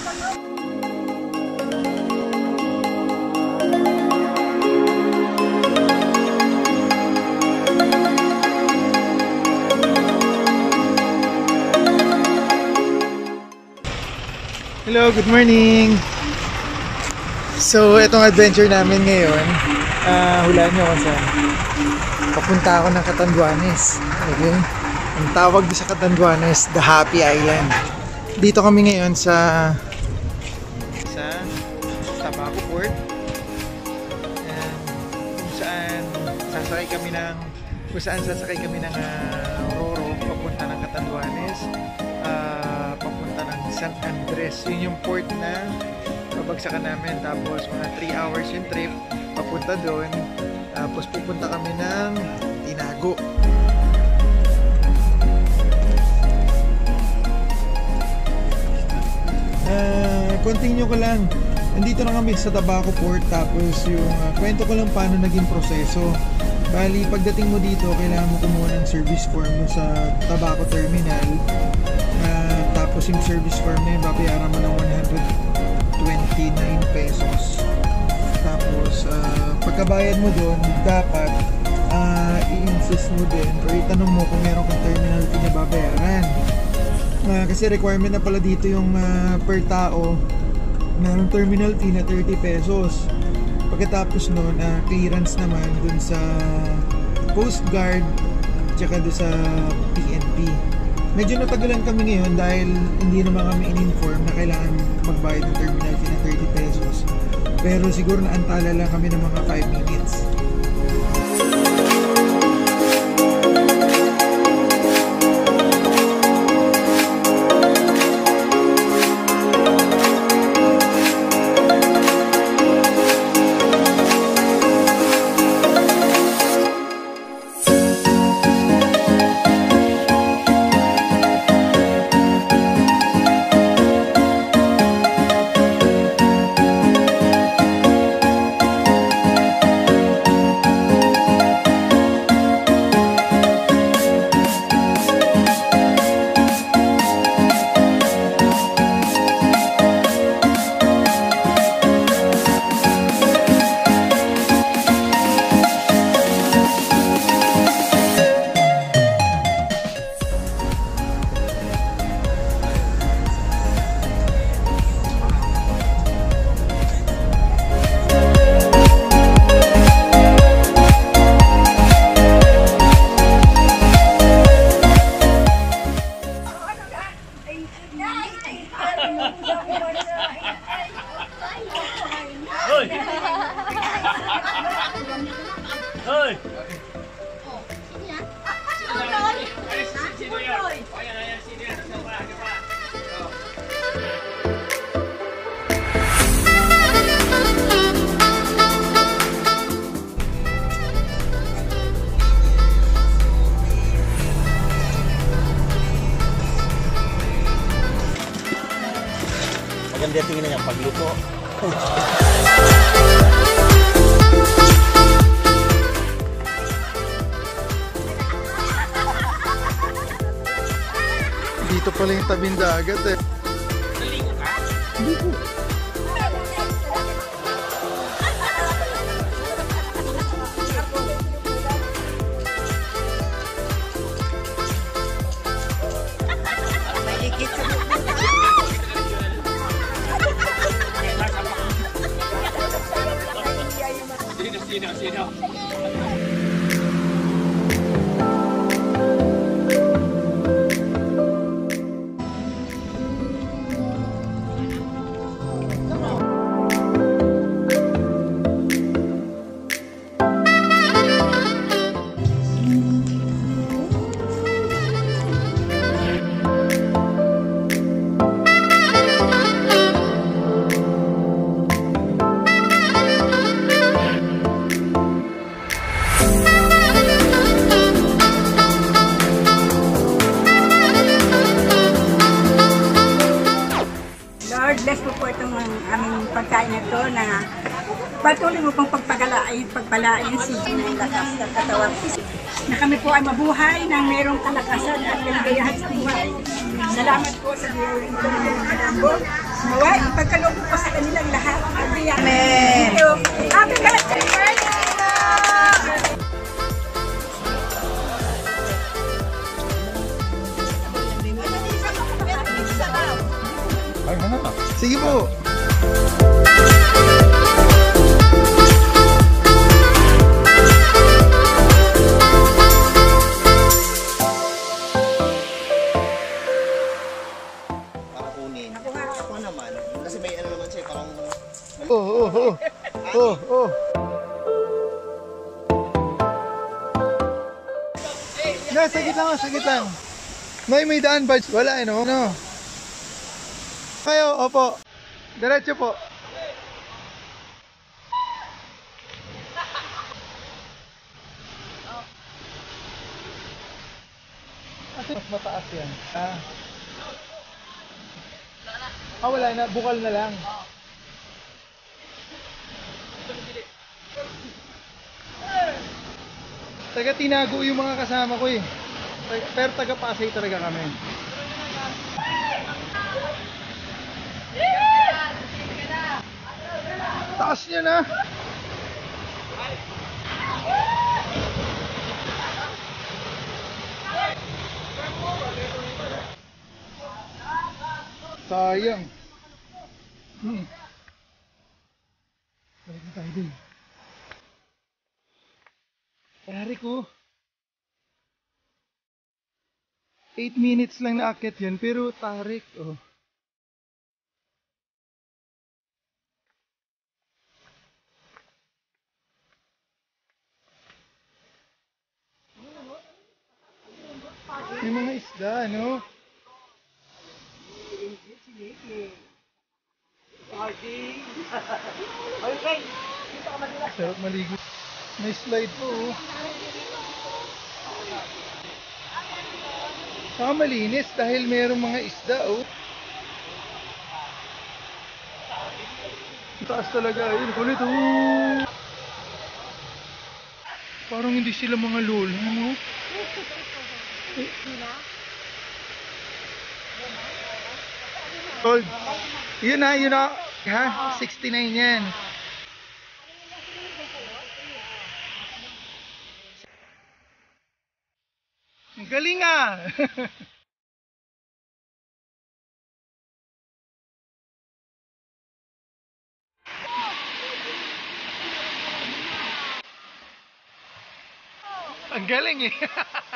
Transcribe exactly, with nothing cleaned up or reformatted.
Hello, good morning! So, itong adventure namin ngayon, uh, hulaan nyo kung saan. Papunta ako ng Catanduanes. Okay? Ang tawag sa Catanduanes, the Happy Island. Dito kami ngayon sa sa Tabaco Port. And kung saan sasakay kami ng kung saan sasakay kami ng uh, Roro papunta ng Catanduanes. Uh, papunta ng San Andres. Yun yung port na babagsakan namin. Tapos mga three hours yung trip papunta doon. Tapos pupunta kami ng Tinago. Uh, continue ko lang. Nandito na kami sa Tabaco Port. Tapos yung uh, kwento ko lang paano naging proseso. Bali, pagdating mo dito, kailangan mo kumuha ng service form mo sa Tabaco Terminal. Uh, tapos yung service form na yun, babayaran mo ng one hundred twenty-nine pesos. Tapos uh, pagkabayad mo doon, dapat uh, i-insist mo din or itanong mo kung meron kang terminal fee na babayaran. Uh, kasi requirement na pala dito yung uh, per tao, merong terminal fee na thirty pesos. Pagkatapos nun, uh, clearance naman dun sa Coast Guard tsaka dun sa P N P. Medyo natagalan kami ngayon dahil hindi naman kami in-inform na kailangan magbayad ng terminal fee na thirty pesos. Pero siguro naantala lang kami ng mga five minutes. Maganda tingin na yung pagluto. Dito pala yung tabing dagat eh. Naligo ka? Hindi po. Sino, sino? Bless po po itong aming pagkain na ito na patuloy mo pong pagpagalain, pagpalain si ng lakas ng katawan. Na kami po ay mabuhay ng merong kalakasan at kaligayahan sa buhay. Salamat po sa Diyos. Naway, ipagkaloob po sa kanilang lahat. Amen. Thank you. Happy birthday! Ay, ano na? Sige po. Para kunin. Ako naman. Kasi may ano naman siya, parang... Oh, oh, oh. Oh, oh. Na, sagit lang, sagit lang. May may daan ba? Wala eh, no? No. Kayo, opo. Diretso po. Kasi mas mataas yan. Ah. Ah, wala na. Bukal na lang. Taga Tinago yung mga kasama ko eh. Pero taga Pasay talaga kami. Taas niya na. Sayang. Hmm. Balik na tayo din. Tarik ko. eight minutes lang naakyat yan, pero tarik. Oh. May mga isda, no? Sarap maligo. May slide po, oh. Saka malinis dahil mayroong mga isda, oh. Ang taas talaga, ayun, kulit, oh. Parang hindi sila mga lola, no? Gold. Yun na, yun na. Ha? sixty-nine yan. Ang galing ah! Ang galing eh!